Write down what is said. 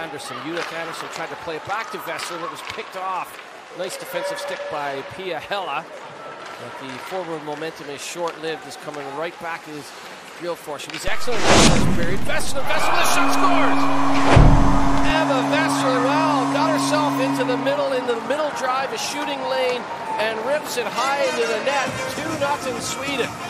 Anderson. Judith Anderson tried to play it back to Vessel, and it was picked off. Nice defensive stick by Pia Hella. But the forward momentum is short-lived, is coming right back in his real force. She was excellent in the first period. Vessel, the shot scores! Eva Vessel, well, got herself into the middle drive, a shooting lane, and rips it high into the net. 2-0 Sweden.